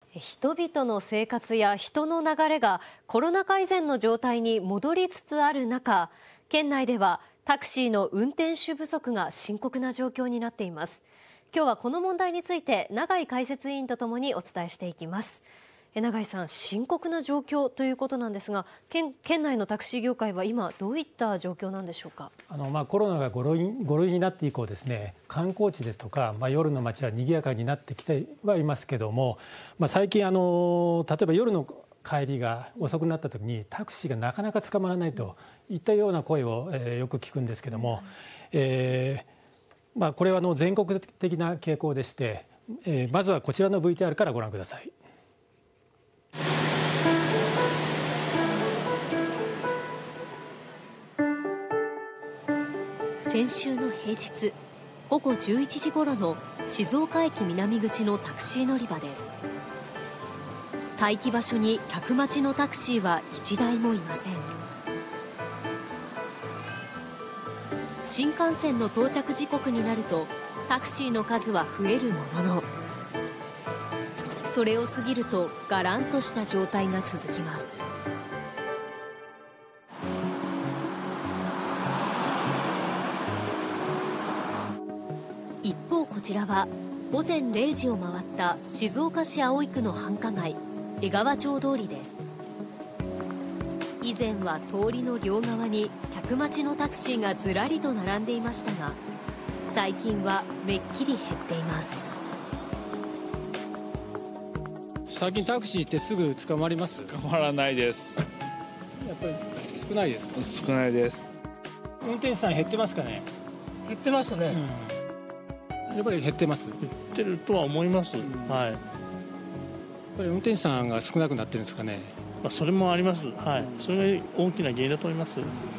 人々の生活や人の流れがコロナ禍以前の状態に戻りつつある中、県内ではタクシーの運転手不足が深刻な状況になっています。今日はこの問題について永井解説委員とともにお伝えしていきます。永井さん、深刻な状況ということなんですが、県内のタクシー業界は今どういった状況なんでしょうか。 コロナが5類になって以降ですね、観光地ですとか、夜の街は賑やかになってきてはいますけども、最近例えば夜の帰りが遅くなった時にタクシーがなかなか捕まらないといったような声を、よく聞くんですけども、これは全国的な傾向でして、まずはこちらの VTR からご覧ください。 先週の平日午後11時ごろの静岡駅南口のタクシー乗り場です。待機場所に客待ちのタクシーは1台もいません。新幹線の到着時刻になるとタクシーの数は増えるものの、それを過ぎるとがらんとした状態が続きます。一方、こちらは午前0時を回った静岡市葵区の繁華街、江川町通りです。以前は通りの両側に客待ちのタクシーがずらりと並んでいましたが、最近はめっきり減っています。 最近タクシーってすぐ捕まります？ 捕まらないです。 やっぱり少ないですか？ 少ないです。 運転手さん減ってますかね？ 減ってますね。 やっぱり減ってます？ 減ってるとは思います。はい。やっぱり運転手さんが少なくなってるんですかね？ それもあります。はい。それが大きな原因だと思います。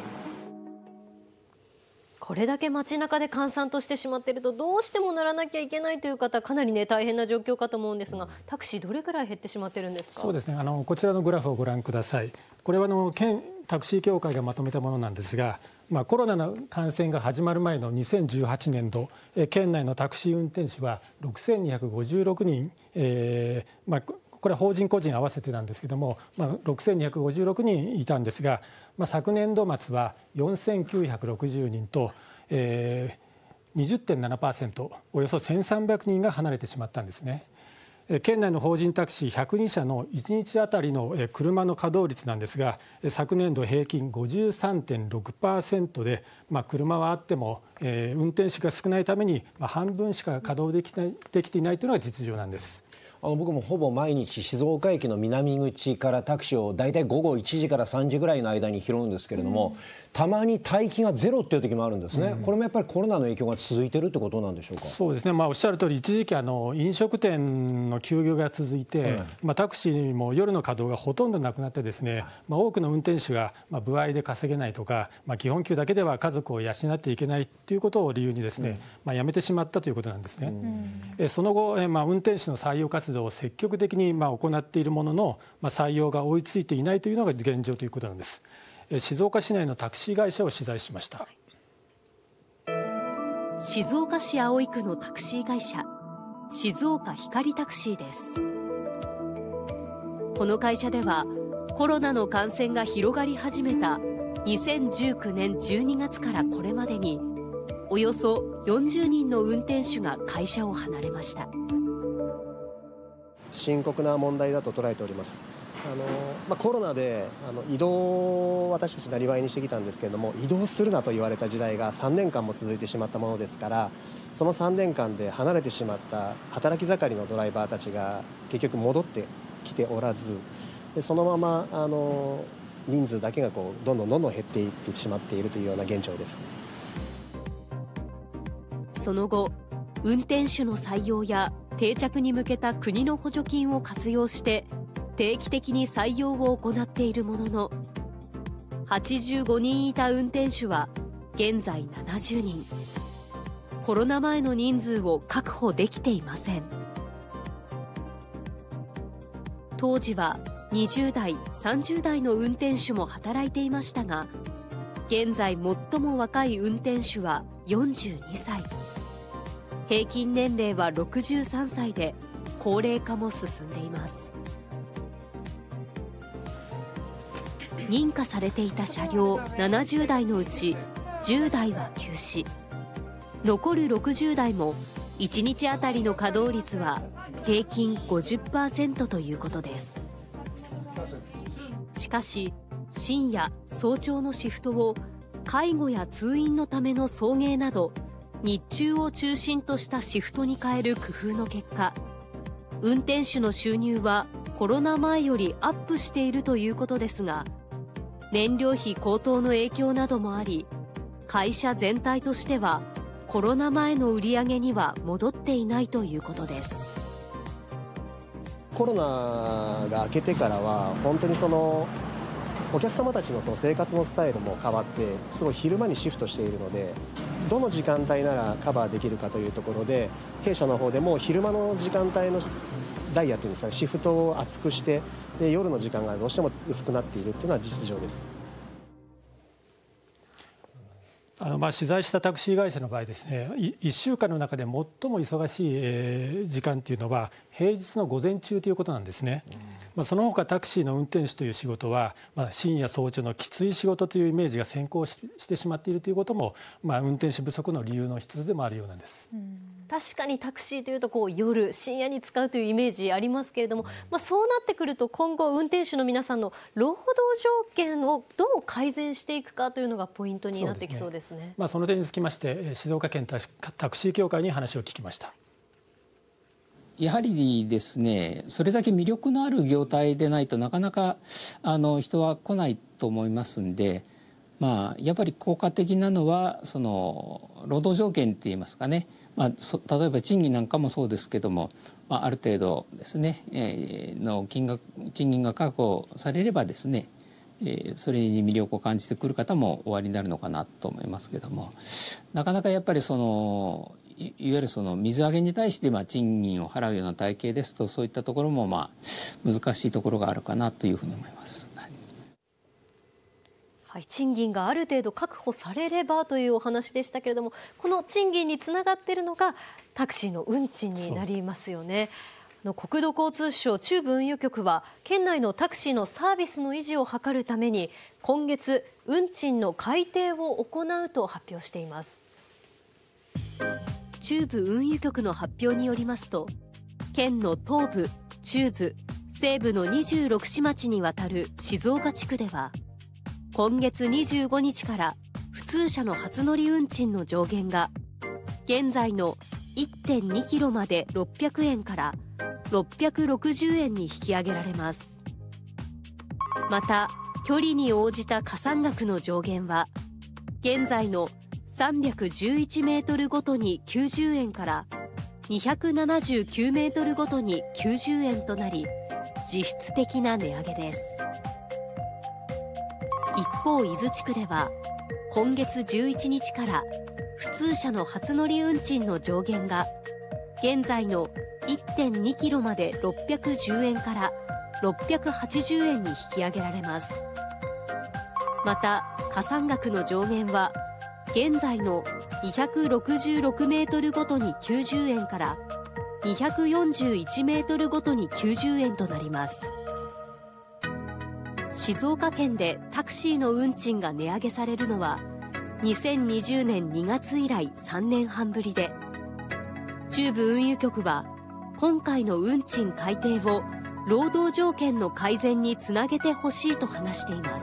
これだけ街中で閑散としてしまっていると、どうしても乗らなきゃいけないという方、かなり大変な状況かと思うんですが、タクシーどれくらい減ってしまってるんですか？ そうですね、こちらのグラフをご覧ください。これは県タクシー協会がまとめたものなんですが、コロナの感染が始まる前の2018年度、県内のタクシー運転手は6256人、これは法人個人合わせてなんですけども、6256人いたんですが、昨年度末は4960人と、20.7%、およそ1300人が離れてしまったんですね。県内の法人タクシー102社の1日あたりの車の稼働率なんですが、昨年度平均 53.6% で、車はあっても運転手が少ないために半分しか稼働できていないというのが実情なんです。 僕もほぼ毎日静岡駅の南口からタクシーをだいたい午後1時から3時ぐらいの間に拾うんですけれども、たまに待機がゼロっていう時もあるんですね。これもやっぱりコロナの影響が続いているってことなんでしょうか？ そうですね、おっしゃる通り、一時期飲食店の休業が続いて、タクシーも夜の稼働がほとんどなくなってですね、多くの運転手が歩合で稼げないとか、基本給だけでは家族を養っていけないということを理由にですね、辞めてしまったということなんですね。その後、運転手の採用活動を積極的に行っているものの、採用が追いついていないというのが現状ということなんです。静岡市内のタクシー会社を取材しました。 静岡市葵区のタクシー会社、静岡ひかりタクシーです。この会社ではコロナの感染が広がり始めた2019年12月からこれまでにおよそ40人の運転手が会社を離れました。 深刻な問題だと捉えております。コロナで移動を私たちなりわいにしてきたんですけれども、移動するなと言われた時代が3年間も続いてしまったものですから、その3年間で離れてしまった働き盛りのドライバーたちが結局戻ってきておらず、でそのまま人数だけがどんどん減っていってしまっているというような現状です。 その後、運転手の採用や定着に向けた国の補助金を活用して定期的に採用を行っているものの、85人いた運転手は現在70人。コロナ前の人数を確保できていません。当時は20代、30代の運転手も働いていましたが、現在最も若い運転手は42歳。平均年齢は63歳で、 高齢化も進んでいます。認可されていた車両70台のうち10台は休止、残る60台も1日あたりの稼働率は平均 50% ということです。しかし深夜早朝のシフトを介護や通院のための送迎など日中を中心としたシフトに変える工夫の結果、運転手の収入はコロナ前よりアップしているということですが、燃料費高騰の影響などもあり、会社全体としてはコロナ前の売り上げには戻っていないということです。 コロナが明けてからは本当にお客様たちの生活のスタイルも変わって、すごい昼間にシフトしているので、どの時間帯ならカバーできるかというところで、弊社の方でも昼間の時間帯のダイヤというんですか、シフトを厚くして、で夜の時間がどうしても薄くなっているというのは実情です。 取材したタクシー会社の場合ですね、1週間の中で最も忙しい時間というのは平日の午前中ということなんですね。その他タクシーの運転手という仕事は、深夜早朝のきつい仕事というイメージが先行してしまっているということも、運転手不足の理由の一つでもあるようなんです。 確かにタクシーというと夜深夜に使うというイメージありますけれども、そうなってくると今後運転手の皆さんの労働条件をどう改善していくかというのがポイントになってきそうですね。 その点につきまして静岡県タクシー協会に話を聞きました。 やはりですね、それだけ魅力のある業態でないとなかなか人は来ないと思いますんで、やっぱり効果的なのは労働条件って言いますかね、例えば賃金なんかもそうですけども、ある程度ですね、の賃金が確保されればですね、それに魅力を感じてくる方もおありになるのかなと思いますけども、なかなかやっぱりいわゆる水揚げに対して賃金を払うような体系ですと、そういったところも難しいところがあるかなというふうに思います。 賃金がある程度確保されればというお話でしたけれども、この賃金につながっているのがタクシーの運賃になりますよね。国土交通省中部運輸局は県内のタクシーのサービスの維持を図るために今月運賃の改定を行うと発表しています。中部運輸局の発表によりますと、県の東部、中部、西部の26市町にわたる静岡地区では今月25日から普通車の初乗り運賃の上限が現在の 1.2 キロまで600円から660円に引き上げられます。また距離に応じた加算額の上限は現在の311メートルごとに90円から279メートルごとに90円となり、実質的な値上げです。一方、伊豆地区では今月11日から普通車の初乗り運賃の上限が現在の 1.2 キロまで610円から680円に引き上げられます。また加算額の上限は現在の266メートルごとに90円から241メートルごとに90円となります。静岡県でタクシーの運賃が値上げされるのは2020年2月以来3年半ぶりで、中部運輸局は今回の運賃改定を労働条件の改善につなげてほしいと話しています。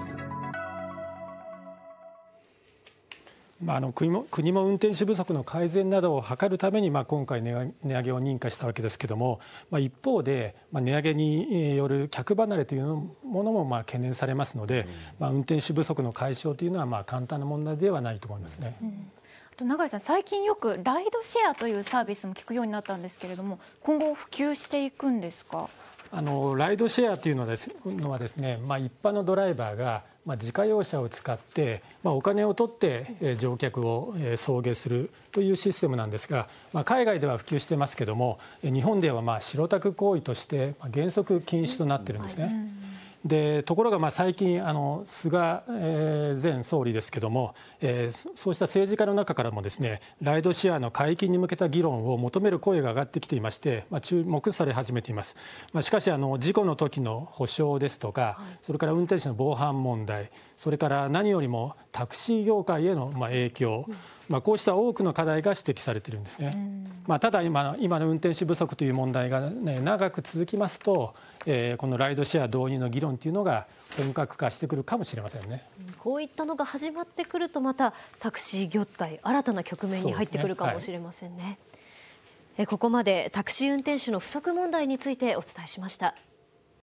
国も運転手不足の改善などを図るために今回値上げを認可したわけですけども、一方で値上げによる客離れというものも懸念されますので、運転手不足の解消というのは簡単な問題ではないと思いますね。 永井さん、最近よくライドシェアというサービスも聞くようになったんですけれども、今後普及していくんですか？ ライドシェアというのはですね、一般のドライバーが自家用車を使ってお金を取って乗客を送迎するというシステムなんですが、海外では普及してますけども、日本では白タク行為として原則禁止となっているんですね。 でところが最近菅前総理ですけども、そうした政治家の中からもですね、ライドシェアの解禁に向けた議論を求める声が上がってきていまして、注目され始めています。しかし事故の時の補償ですとか、それから運転手の防犯問題、それから何よりもタクシー業界への影響、こうした多くの課題が指摘されているんですね。ただ今の運転手不足という問題が、長く続きますと、このライドシェア導入の議論というのが本格化してくるかもしれませんね。 こういったのが始まってくると、またタクシー業界新たな局面に入ってくるかもしれませんね。ここまでタクシー運転手の不足問題についてお伝えしました。